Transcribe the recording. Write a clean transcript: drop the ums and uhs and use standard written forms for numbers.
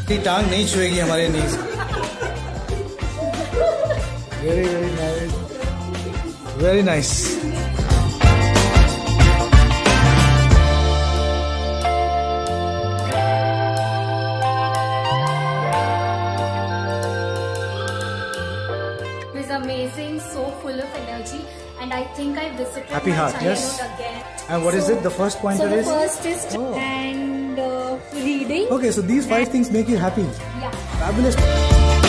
टांग नहीं छुएगी हमारे knees. Very very nice, very nice. Amazing, so full of energy, and I think I visited Happy my heart, yes. childhood again. And what is it? The first pointer is? So the first is and reading. Okay, so these 5 things make you happy. Yeah. Fabulous.